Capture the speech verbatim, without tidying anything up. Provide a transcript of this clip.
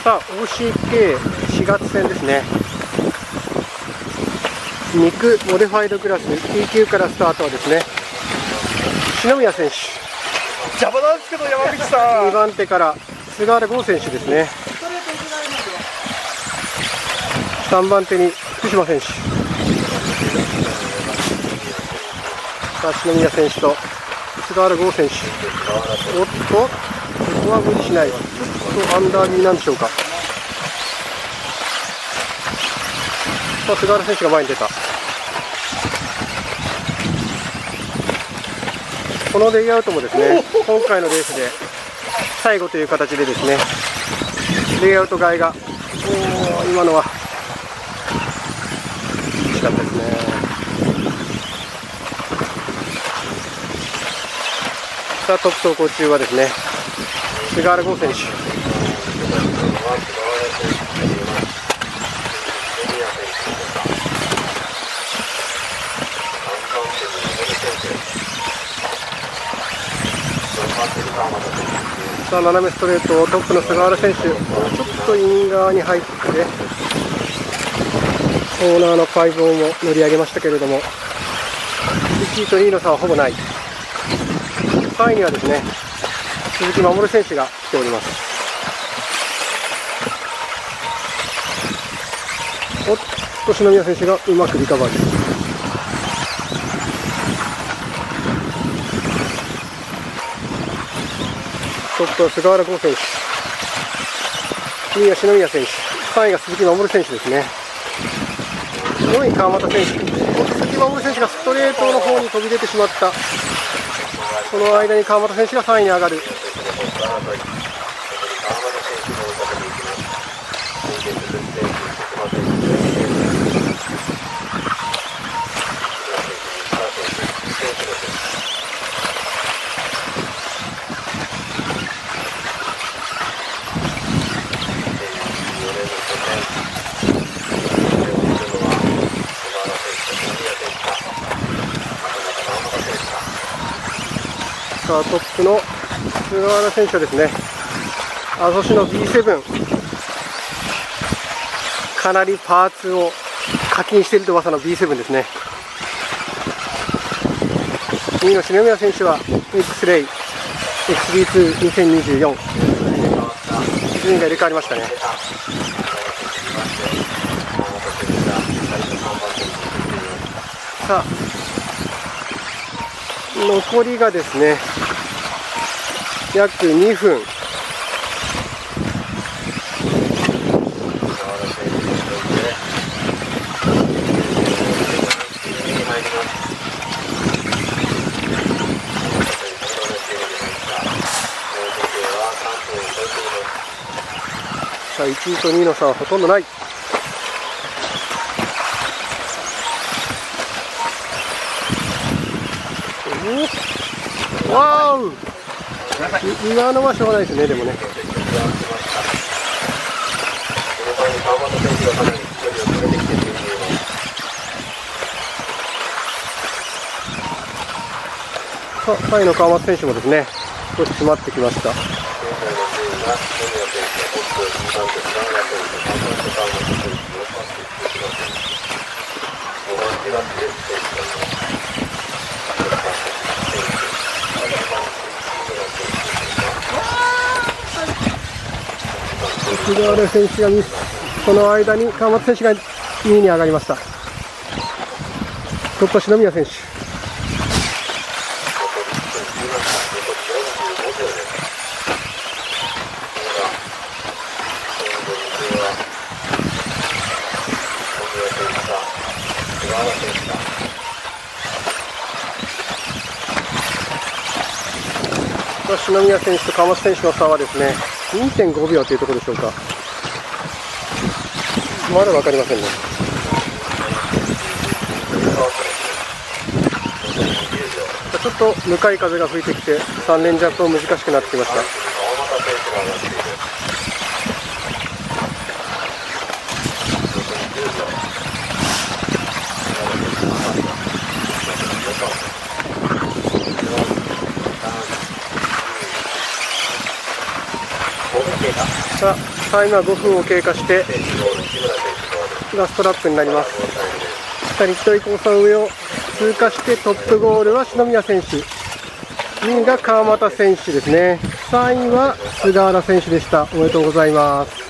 さあ オーシーケーしがつ戦ですね。肉モディファイドクラス ティーきゅう からスタートはですね、篠宮選手、 邪魔なんですけど山口さん。 にばん手から菅原剛選手ですね。さんばん手に福島選手、さあ篠宮選手と菅原剛選手、おっとここは無理しない、ちょっとアンダー気味なんでしょうか。さあ菅原選手が前に出た。このレイアウトもですね、今回のレースで最後という形でですね、レイアウト替えが、おー今のは惜しかったですね。さあトップ走行中はですね、菅原剛選手、さあ斜めストレートをトップの菅原選手、ちょっとイン側に入ってコーナーのパイプをも乗り上げましたけれども、いちいとにいの差はほぼない。さんいにはですね、鈴木守選手が来ております。おっと篠宮選手がうまくリカバーです。トップは菅原剛選手、にいは篠宮選手、さんいが鈴木守選手ですね。よんい川又選手、鈴木守選手がストレートの方に飛び出てしまった。その間に川又選手がさんいに上がる。さあトップの菅原選手はですね、阿蘇市の ビーセブン、かなりパーツを課金していると噂の ビーセブン ですね。にいの篠宮選手は X レイ エックスビーツーにせんにじゅうよん、順位が入れ替わりましたね。さあ残りがですね約にふん。さあいちいとにいの差はほとんどない。わーう、今のはしょうがないですね。でもね、さあさんいの川松選手もですね、少し詰まってきました。菅原選手がミス、その間に川松選手がにいに上がりました。トップは篠宮選手、篠宮選手と川松選手の差はですね にてんごびょうというところでしょうか。まだ分かりませんね。ちょっと向かい風が吹いてきてさんれんジャンプも難しくなってきました。 さあタイムはごふんを経過してラストラップになります。日取交差上を通過してトップゴールは篠宮選手、にいが川又選手ですね。さんいは菅原選手でした。おめでとうございます。